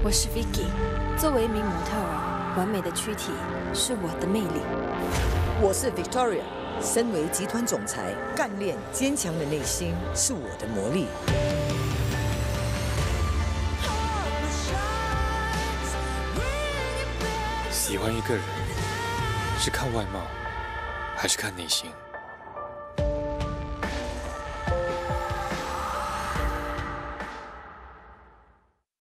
我是 Vicky， 作为一名模特儿，完美的躯体是我的魅力。 我是 Victoria， 身为集团总裁，干练坚强的内心是我的魔力。 喜欢一个人，是看外貌，还是看内心？